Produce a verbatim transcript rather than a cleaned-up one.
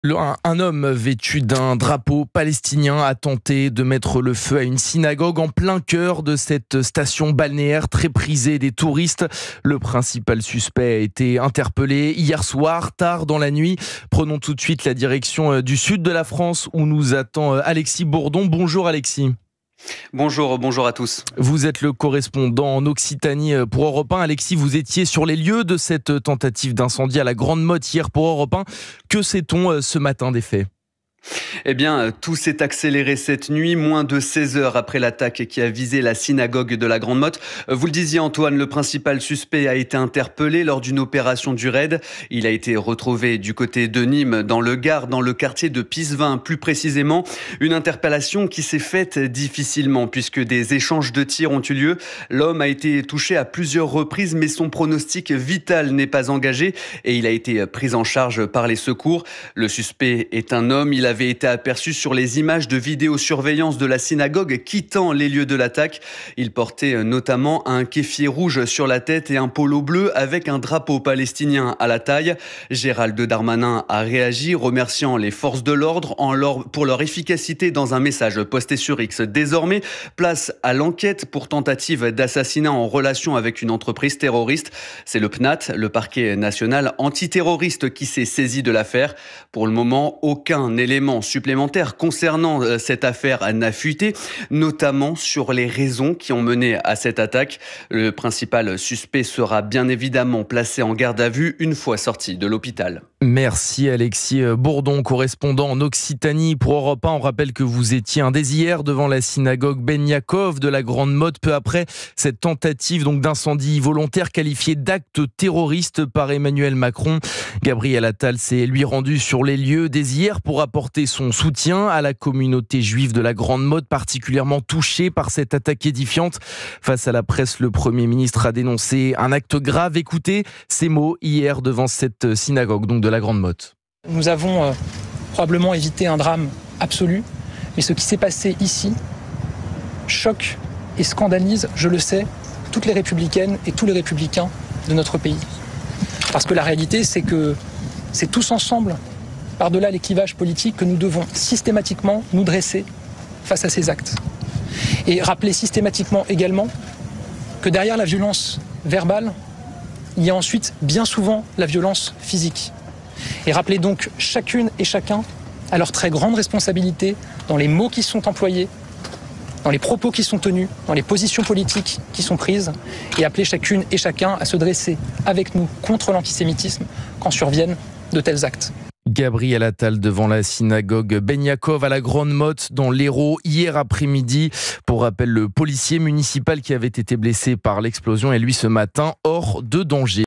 Le- un, un homme vêtu d'un drapeau palestinien a tenté de mettre le feu à une synagogue en plein cœur de cette station balnéaire très prisée des touristes. Le principal suspect a été interpellé hier soir, tard dans la nuit. Prenons tout de suite la direction du sud de la France où nous attend Alexis Bourdon. Bonjour Alexis. Bonjour, bonjour à tous. Vous êtes le correspondant en Occitanie pour Europe un. Alexis, vous étiez sur les lieux de cette tentative d'incendie à la Grande Motte hier pour Europe un. Que sait-on ce matin des faits ? Eh bien, tout s'est accéléré cette nuit, moins de seize heures après l'attaque qui a visé la synagogue de la Grande Motte. Vous le disiez Antoine, le principal suspect a été interpellé lors d'une opération du raid. Il a été retrouvé du côté de Nîmes, dans le Gard, dans le quartier de Pisevin plus précisément. Une interpellation qui s'est faite difficilement puisque des échanges de tirs ont eu lieu. L'homme a été touché à plusieurs reprises mais son pronostic vital n'est pas engagé et il a été pris en charge par les secours. Le suspect est un homme, il a avait été aperçu sur les images de vidéosurveillance de la synagogue quittant les lieux de l'attaque. Il portait notamment un kéfier rouge sur la tête et un polo bleu avec un drapeau palestinien à la taille. Gérald Darmanin a réagi, remerciant les forces de l'ordre en leur, pour leur efficacité dans un message posté sur X. Désormais, place à l'enquête pour tentative d'assassinat en relation avec une entreprise terroriste. C'est le P N A T, le parquet national antiterroriste, qui s'est saisi de l'affaire. Pour le moment, aucun élément supplémentaire concernant cette affaire n'a fuité, notamment sur les raisons qui ont mené à cette attaque. Le principal suspect sera bien évidemment placé en garde à vue une fois sorti de l'hôpital. Merci Alexis Bourdon, correspondant en Occitanie pour Europe un. On rappelle que vous étiez un dès hier devant la synagogue Ben Yaakov de la Grande Motte, peu après cette tentative donc d'incendie volontaire qualifiée d'acte terroriste par Emmanuel Macron. Gabriel Attal s'est lui rendu sur les lieux dès hier pour apporter son soutien à la communauté juive de la Grande Motte, particulièrement touchée par cette attaque édifiante. Face à la presse, le Premier ministre a dénoncé un acte grave. Écoutez ces mots hier devant cette synagogue donc de la Grande Motte. Nous avons euh, probablement évité un drame absolu, mais ce qui s'est passé ici choque et scandalise, je le sais, toutes les républicaines et tous les républicains de notre pays. Parce que la réalité, c'est que c'est tous ensemble, par-delà les clivages politiques, que nous devons systématiquement nous dresser face à ces actes. Et rappeler systématiquement également que derrière la violence verbale, il y a ensuite bien souvent la violence physique. Et rappeler donc chacune et chacun à leur très grande responsabilité dans les mots qui sont employés, dans les propos qui sont tenus, dans les positions politiques qui sont prises, et appeler chacune et chacun à se dresser avec nous contre l'antisémitisme quand surviennent de tels actes. Gabriel Attal devant la synagogue Ben Yaakov à la Grande Motte dans l'Hérault hier après-midi. Pour rappel, le policier municipal qui avait été blessé par l'explosion est lui ce matin hors de danger.